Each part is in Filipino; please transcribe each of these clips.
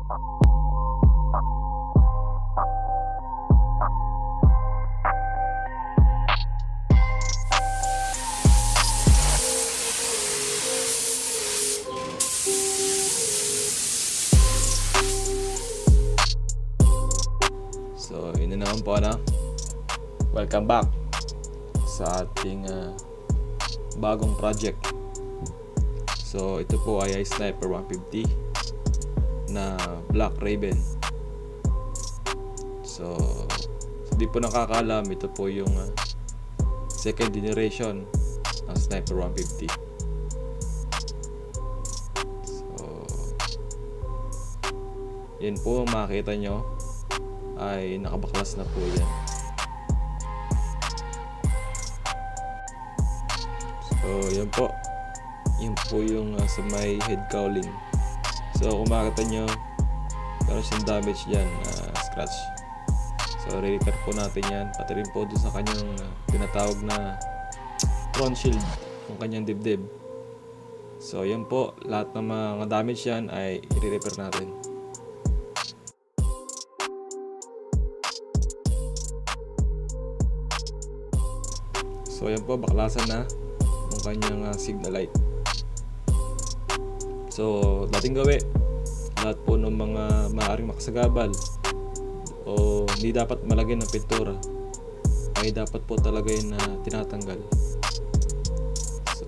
So, yun na naman po na. Welcome back sa ating bagong project. So, ito po ay Sniper 150 na Black Raven. So, hindi po nakakaalam, ito po yung second generation ng Sniper 150. So, yan po makikita nyo ay nakabaklas na po yan. So yan po, yun po yung sa may head cowling. So kung makikita nyo, meron siyang damage dyan, scratch. So re-repair po natin yan, pati rin po doon sa kanyang tinatawag na front shield, yung kanyang dibdib. So yan po, lahat ng mga damage yan ay re-repair natin. So yan po, baklasan na yung kanyang signal light. So dating gawi, lahat po ng mga maaaring makasagabal o hindi dapat malagyan ng pintura ay dapat po talaga yun na tinatanggal. So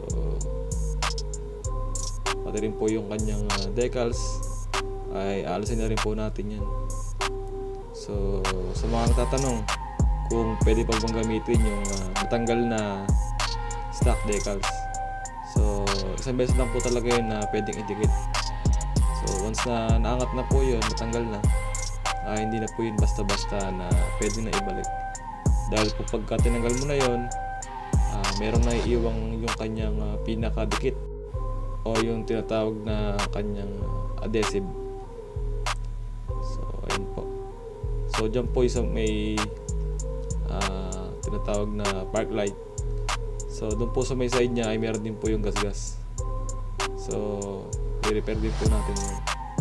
pati rin po yung kanyang decals ay alisin na rin po natin yan. So sa mga nagtatanong kung pwede pa bang gamitin yung matanggal na stock decals, so isang beses lang po talaga yun na pwedeng idikit. So once na naangat na po yun, matanggal na, hindi na po yun basta-basta na pwede na ibalik. Dahil po pagka tinanggal mo na yun, merong naiiwang yung kanyang pinakadikit o yung tinatawag na kanyang adhesive. So ayun po. So dyan po isang may tinatawag na park light. So doon po sa may side niya ay meron din po yung gasgas. So i-repair din po natin yun.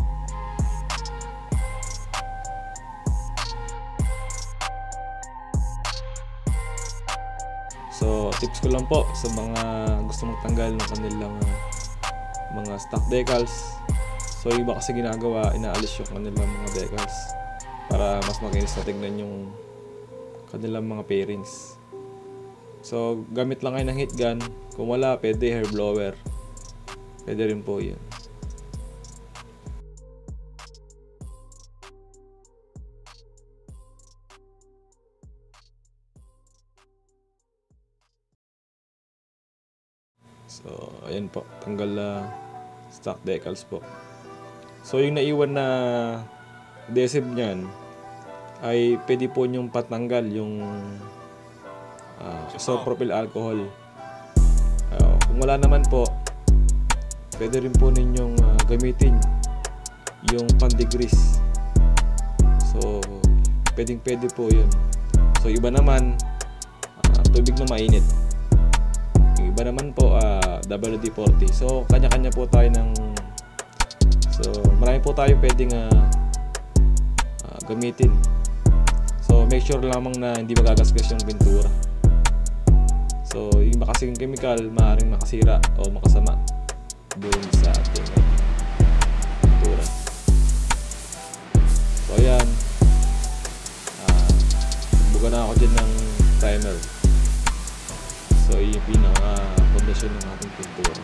So tips ko lang po sa mga gusto magtanggal ng kanilang mga stock decals. So iba kasi ginagawa, inaalis yung kanilang mga decals para mas makinis na tignan yung kanilang mga pairings. So gamit lang kayo ng heat gun. Kung wala, pwede hair blower, pwede rin po yun. So ayan po, tanggal stock decals po. So yung naiwan na adhesive nyan ay pwede po nyong patanggal yung isopropyl alcohol. Kung wala naman po, pwede rin po ninyong gamitin yung pan-degrease. So pwede po yun. So iba naman tubig na mainit, yung iba naman po WD-40. So kanya-kanya po tayo marami po tayo pwedeng gamitin. So make sure lamang na hindi magagasgas yung pintura. So yung makasing chemical maaaring makasira o makasama doon sa ating pintura. So ayan, buga na ako dyan ng primer. So yung pinaka-fondasyon ng ating pintura.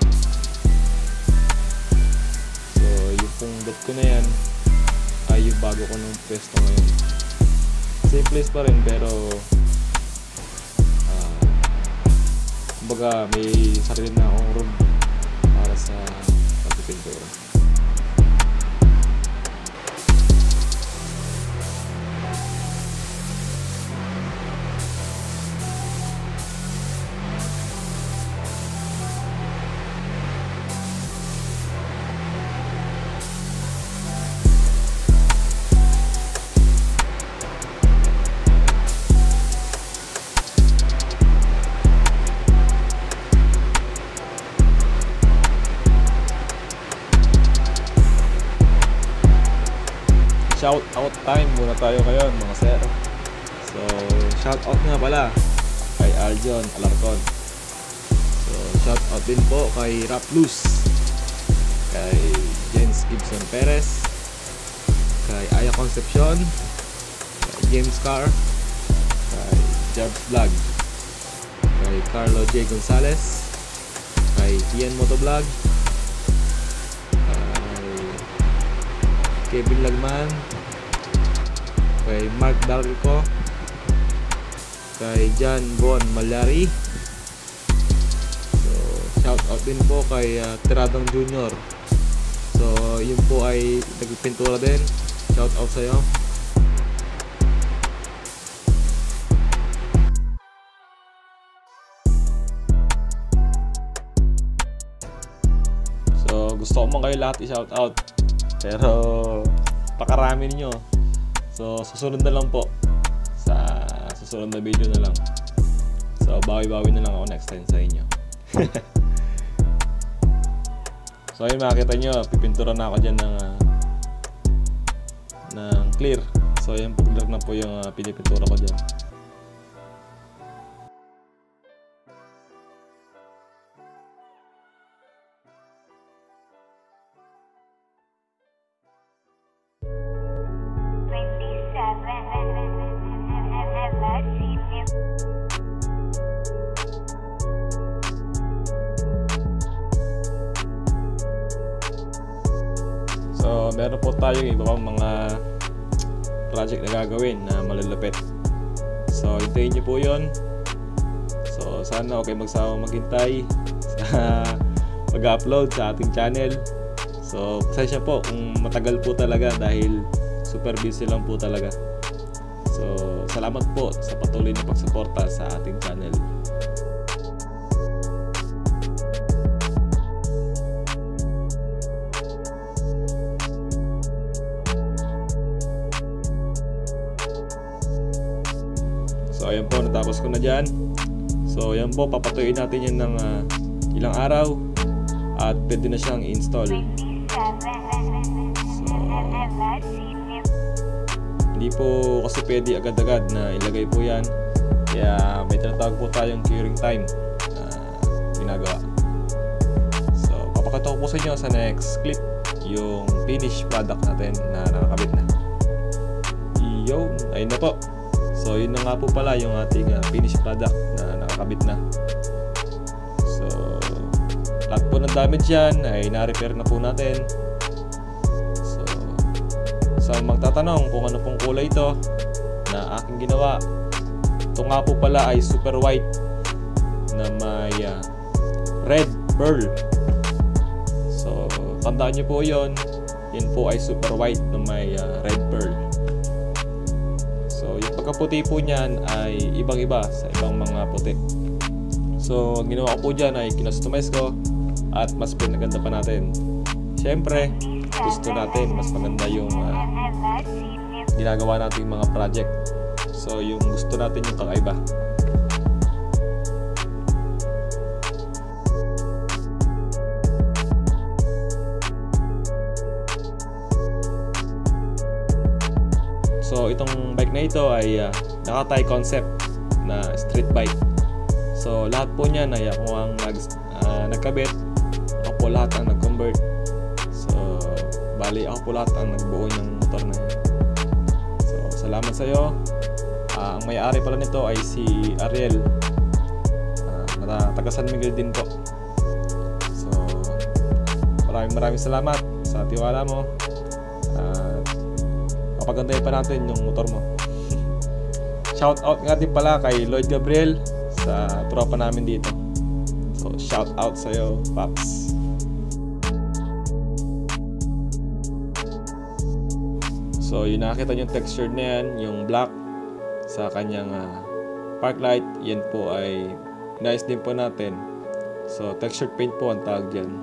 So yung pong dot ko na yan ay yung bago ko ng pwesto ngayon. Same place pa rin pero kumbaga may sarili na akong room para sa pagpipintura. shout out time muna tayo ngayon mga sir. So shout out nga pala kay Aljon Alarcon. So shout out din po kay Rap Loose, kay Jens Gibson Perez, kay Aya Concepcion, kay James Carr, kay Jobs Vlog, kay Carlo J. Gonzalez, kay Ian Motovlog, kay Kevin Lagman, kay Mark Dalrico, kay John Bon Malyari. So shout out din po kay Tiradong Junior. So yun po ay nagpintura din. Shout out sa'yo. So gusto ko man kayo lahat i-shout out, pero pakarami ninyo. So susunod na lang po, sa susunod na video na lang. So bawi-bawi na lang ako next time sa inyo. So ayun, makikita nyo, pipintura na ako dyan ng clear. So ayun po, clear na po yung pinipintura ko dyan. So meron po tayong iba pang mga project na gagawin na malalapit. So hintayin nyo po yun. So sana okay magsawang maghintay sa mag-upload sa ating channel. So pasensya po kung matagal po talaga dahil super busy lang po talaga. So salamat po sa patuloy na pagsuporta sa ating channel. So ayan po, natapos ko na dyan. So ayan po, papatuyin natin yan ng ilang araw at pwede na siyang i-install. So hindi po kasi pwede agad-agad na ilagay po yan, kaya may tinatawag po tayong curing time na ginagawa. So papakita ko po sa inyo sa next clip yung finished product natin na nakakabit na. Yo, ayun na po. So yun na nga po pala yung ating finished product na nakakabit na. So lahat po ng damage yan ay na-repair na po natin. So sa magtatanong kung ano pong kulay ito na aking ginawa, ito nga po pala ay super white na may red pearl. So tandaan nyo po yun, yun po ay super white na may red pearl. So yung pagkaputi po niyan ay ibang-iba sa ibang mga puti. So ang ginawa ko po dyan ay kinostomize ko at mas pinaganda pa natin. Siyempre gusto natin mas maganda yung ginagawa nating mga project. So yung gusto natin yung kakaiba. So itong bike na ito ay naka-tie concept na street bike. So lahat po niyan ay ako ang nagkabit. Ako po lahat ang nag-convert. So bali ako po lahat ang nagbuo ng motor na yan. So salamat sa iyo. Ang may-ari pala nito ay si Ariel, na taga San Miguel din po. So maraming salamat sa tiwala mo. Papagandahin pa natin yung motor mo. Shout out nga din pala kay Lloyd Gabriel sa tropa namin dito. So shout out sa'yo, Paps. So yun, nakita nyo yung texture na yan, yung black sa kanyang park light. Yan po ay inayos din po natin. So textured paint po ang tawag dyan.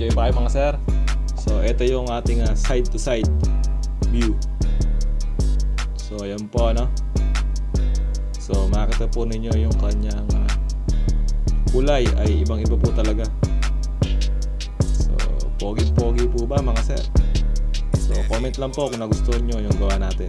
enjoy pa kayo mga sir. So ito yung ating side to side view. So ayan po ano. So makita po ninyo yung kanyang kulay ay ibang iba po talaga. So pogi-pogi po ba mga sir? So comment lang po kung nagustuhan nyo yung gawa natin.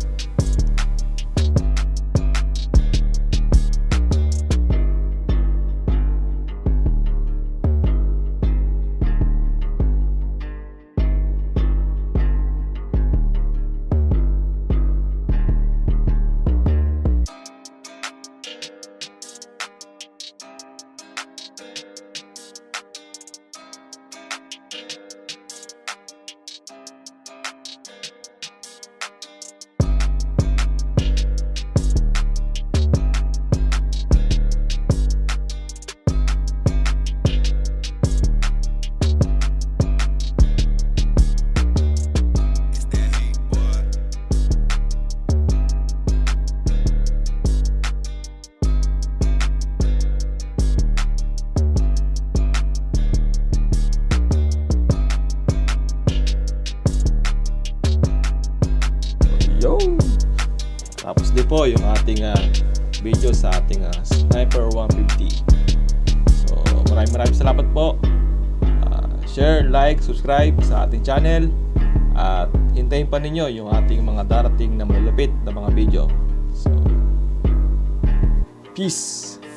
Yo! Tapos din po yung ating video sa ating Sniper 150. So maraming salamat po. Share, like, subscribe sa ating channel. At hintayin pa ninyo yung ating mga darating na malupit na mga video. So peace!